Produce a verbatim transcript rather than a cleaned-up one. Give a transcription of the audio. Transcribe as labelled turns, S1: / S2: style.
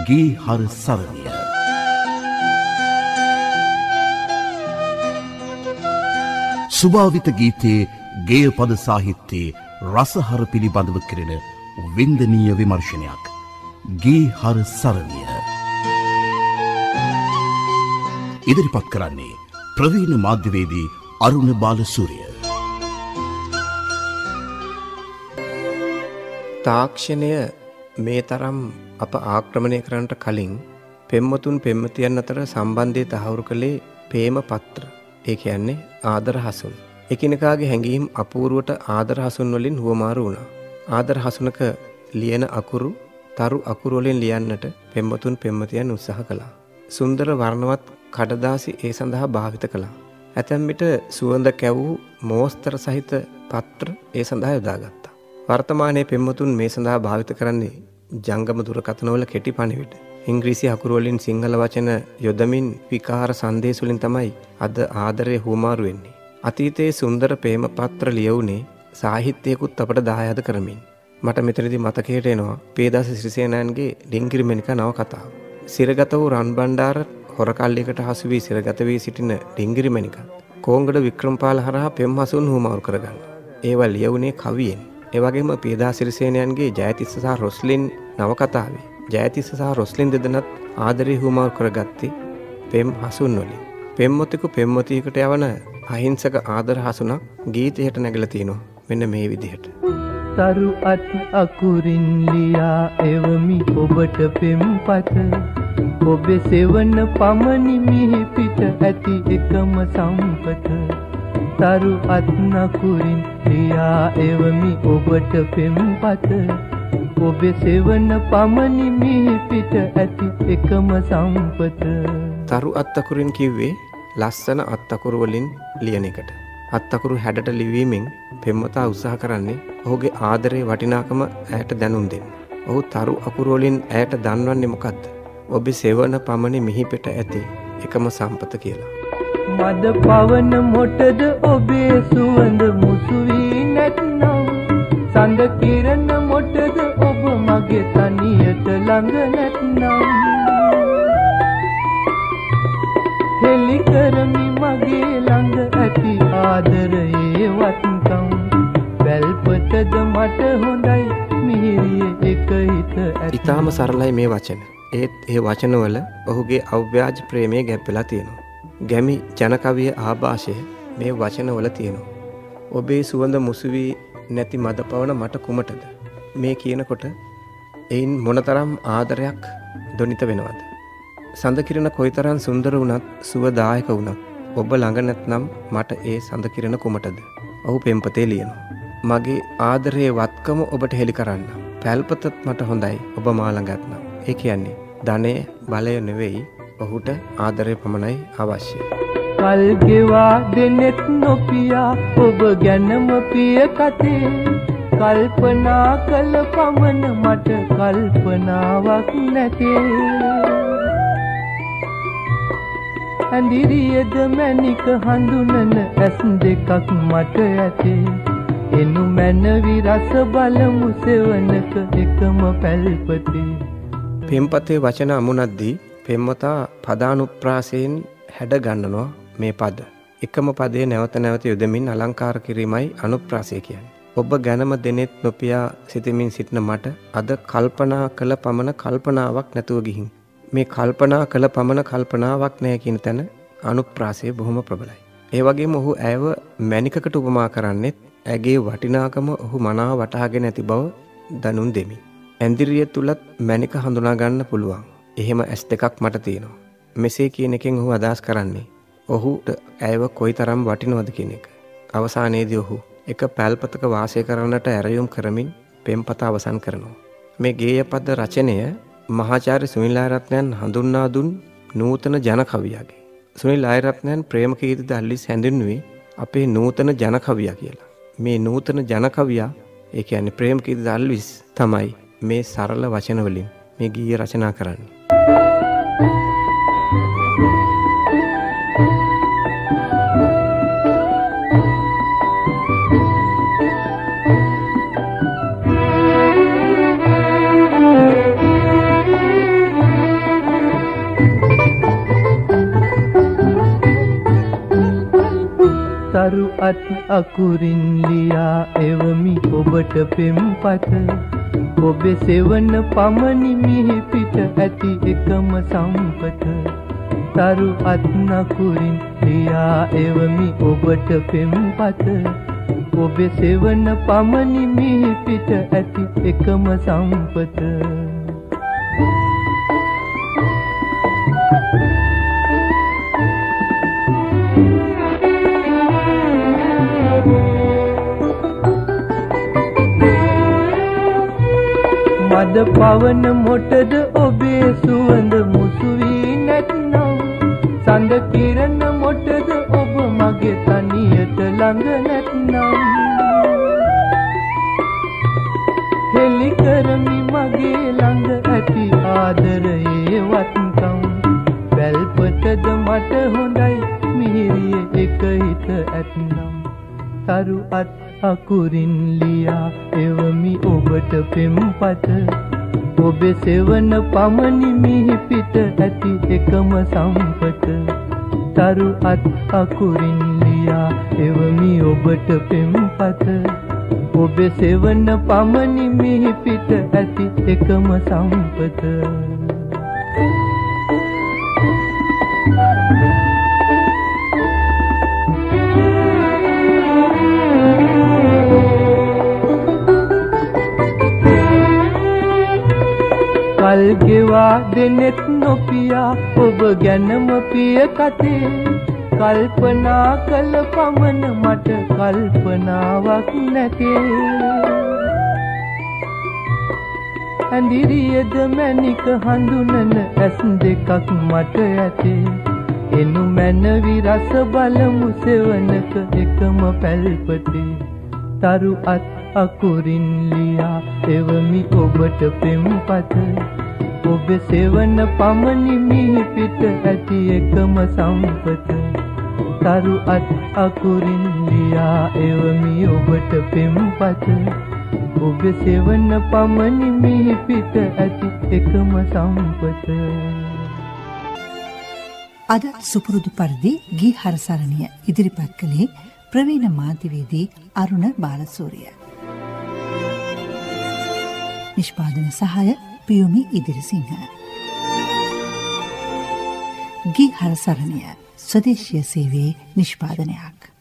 S1: ගේ හර සරණිය. සුභාවිත ගීතයේ ගේය පද සාහිත්‍යයේ රසහර පිළිබඳව කෙරෙන වින්දනීය විමර්ශනයක්. ගේ හර සරණිය. ඉදිරිපත් කරන්නේ ප්‍රවීණ මාධ්‍යවේදී අරුණ බාලසූරිය.
S2: තාක්ෂණය මේ තරම් අප ආක්‍රමණය කරන්නට කලින් පෙම්වතුන් පෙම්වතියන් අතර සම්බන්ධය තහවුරු කළේ ප්‍රේම පත්‍ර. ඒ කියන්නේ ආදර හසුන්. එකිනෙකාගේ හැඟීම් අපූර්වට ආදර හසුන් වලින් හුවමාරු වුණා. ආදර හසුනක ලියන අකුරු තරු අකුරු වලින් ලියන්නට පෙම්වතුන් පෙම්වතියන් උත්සාහ කළා. සුන්දර වර්ණවත් කඩදාසි ඒ සඳහා භාවිත කළා. ඇතැම් විට සුවඳ කැවූ මෝස්තර සහිත පත්‍ර ඒ සඳහා යොදාගත්තා. වර්තමානයේ පෙම්වතුන් මේ සඳහා භාවිත කරන්නේ ජංගම දුරකථනවල කෙටි පණිවිඩ. ඉංග්‍රීසි අකුරු වලින් සිංහල වචන යොදමින් විකාර සංදේශ වලින් තමයි අද ආදරය හුවමාරු වෙන්නේ. අතීතයේ සුන්දර ප්‍රේම පත්‍ර ලියවුනේ සාහිත්‍යයකුත් අපට දායාද කරමින්. මට මෙතනදී මතකයට එනවා පේදාස සිරිසේනයන්ගේ ඩිංගිරි මෙනිකා නව කතාව. සිරගත වූ රන් බණ්ඩාර හොරකල්ලියකට හසු වී සිරගත වී සිටින ඩිංගිරි මෙනිකා කෝංගඩ වික්‍රමපාල හරහා පෙම් හසුන් හුවමාරු කරගන්න. ඒවා ලියවුනේ කවියෙන්. ඒ වගේම පේදාස සිරිසේනයන්ගේ ජයතිස්ස සහ රොස්ලින් නවකතාවේ ජයතිස්ස සහ රොස්ලින් දෙදෙනත් ආදරේ හුවමාරු කරගත්තේ පෙම් හසුන් වලින්. පෙම්වතෙකු පෙම්වතියකට යවන අහිංසක ආදර හසුනක් ගීතයට නැගලා තිනවා මෙන්න මේ විදිහට.
S3: තරු අත් අකුරින් ලියා එවමි ඔබට පෙම්පත ඔබේ සෙවන පමණි මිහි පිට ඇති එකම සම්පත. තරු අත් අකුරින් ලියා එවමි ඔබට පෙම්පත ඔබේ සෙවන පමණි මිහි පිට ඇති එකම සම්පත.
S2: තරු අත් අකුරින් කිව්වේ ලස්සන අත් අකුරු වලින් ලියන එකට. අත් අකුරු හැඩට ලිවීමෙන් පෙම්වතා උත්සාහ කරන්නේ ඔහුගේ ආදරේ වටිනාකම ඇයට දැනුම් දෙන්න. ඔහු තරු අකුරු වලින් ඇයට දන්වන්නේ මොකද්ද? ඔබේ සෙවන පමණි මිහි පිට ඇති එකම සම්පත කියලා.
S3: මද පවන මොටද ඔබේ සුවඳ මුසු වී නැත්නම් සඳ කිරණ මොටද ඔබ මගේ තනියට ළඟ නැත්නම් හෙලි කරමි මගේ ළඟ ඇති ආදරයේ වත්කම් වැල්පතද මට හොඳයි මිහිරියේ එක හිත ඇති.
S2: ඊටාම සරලයි මේ වචන. ඒත් ඒ වචනවල ඔහුගේ අව්‍යාජ ප්‍රේමය ගැප්පෙලා තියෙනවා. ගැමි ජනකවිය ආభాෂය මේ වචනවල තියෙනවා. ඔබේ සුවඳ මුසු වී නැති මද පවන මට කුමටද මේ කියනකොට එයින් මොනතරම් ආදරයක් දොනිත වෙනවද? සඳ කිරණ කොයිතරම් සුන්දර වුණත් සුවදායක වුණත් ඔබ ළඟ නැත්නම් මට ඒ සඳ කිරණ කුමටද? ඔහු පෙම්පතේ ලියනවා. මගේ ආදරයේ වත්කම ඔබට හෙළි කරන්න. පැල්පතත් මට හොඳයි ඔබ මා ළඟත් නම්. ඒ කියන්නේ ධනය බලය නෙවෙයි ඔහුට ආදරය පමණයි අවශ්‍ය.
S3: කල් ගෙවා දෙනෙත් නොපියා ඔබ ගැනම පිය කතේ කල්පනා කළ පමණ මට කල්පනාවක් නැතේ. ඇඳිරියද මැණික හඳුනන ඇස් දෙකක් මට ඇතේ එනු මැනවි රස බලමු සෙවනක එකම පැල්පතේ.
S2: පෙම්පතේ වචන අමුණද්දී පෙම්වතා පදානුප්‍රාසයෙන් හැඩ ගන්නනවා මේ පද. එකම පදයේ නැවත නැවත යොදමින් අලංකාර කිරීමයි අනුප්‍රාසය කියන්නේ. ඔබ ගැනම දෙනෙත් නොපියා සිතමින් සිටින මට අද කල්පනා කළ පමණ කල්පනාවක් නැතුව ගිහින් මේ කල්පනා කළ පමණ කල්පනාවක් නැහැ කියන තැන අනුප්‍රාසය බොහොම ප්‍රබලයි. ඒ වගේම ඔහු ඇයව මැණිකකට උපමා කරන්නේත් ඇගේ වටිනාකම ඔහු මනාව වටහාගෙන ඇති බව දනුම් දෙමි. ඇඳිරිය තුලත් මැණික හඳුනා ගන්න පුළුවන්. එහෙම ඇස් දෙකක් මට තියෙනවා. මෙසේ කියන එකෙන් ඔහු අදහස් කරන්නේ ඔහුට ඇයව කොයිතරම් වටිනවද කියන එක. අවසානයේදී ඔහු එක පැල්පතක වාසය කරන්නට ඇරයුම් කරමින් පෙම්පත අවසන් කරනවා. මේ ගේය පද රචනය මහාචාර්ය සුනිල් ආයරත්නයන් හඳුන්වා දුන් නූතන ජන කවියාගේ. සුනිල් ආයරත්නයන් ප්‍රේමකීර්ති දල්ලිස් හැඳින්වුවේ අපේ නූතන ජන කවියා කියලා. මේ නූතන ජන කවියා ඒ කියන්නේ ප්‍රේමකීර්ති දල්ලිස් තමයි මේ සරල වචන වලින් මේ ගීය රචනා කරන්නේ.
S3: තරු අත් අකුරින් ලියා එවමි ඔබට පෙම්පත ඔබේ සෙවන පමණි මිහි පිට ඇති එකම සම්පත තරු අත් අකුරින් ලියා එවමි ඔබට පෙම්පත ඔබේ සෙවන පමණි මිහි පිට ඇති එකම සම්පත මද පවන මොටද ඔබේ සුවඳ මුසු වී නැත්නම් සඳ කිරණ මොටද ඔබ මගේ තනියට ළඟ නැත්නම් හෙලි කරමි මගේ ළඟ ඇති ආදරයේ වත්කම් වැල්පතද මට හොඳයි මිහිරිය එක හිත ඇත්නම් තරු අත් අකුරින් ලියා එවමි ඔබට පෙම්පත ඔබේ සෙවන පමණි මිහි පිට ඇති එකම සම්පත තරු අත් අකුරින් ලියා එවමි ඔබට පෙම්පත ඔබේ සෙවන පමණි මිහි පිට ඇති එකම සම්පත කල් ගෙවා දෙනෙත් නොපියා ඔබ ගැනම පිය කතේ කල්පනා කළ පමණ මට කල්පනාවක් නැතේ ඇඳිරියද මැණික හඳුනන ඇස් දෙකක් මට ඇතේ එනු මැනවි රස බලමු සෙවනක එකම පැල්පතේ තරු අත් අකුරින් ලියා එවමි ඔබට පෙම්පත ඔබේ සෙවන පමණි මිහි පිට ඇති එකම සම්පත තරු අත් අකුරින් ලියා එවමි ඔබට පෙම්පත ඔබේ සෙවන පමණි මිහි පිට ඇති එකම සම්පත
S4: අද සුපුරුදු පරිදි ගී හරසරණිය ඉදිරිපත් කළේ ප්‍රවීණ මාධ්‍යවේදී අරුණ බාලසූරිය. නිෂ්පාදන සහාය පියුමි ඉදිරිසිංහ. ගී හරසරණිය ස්වදේශීය සේවයේ නිෂ්පාදනයක්.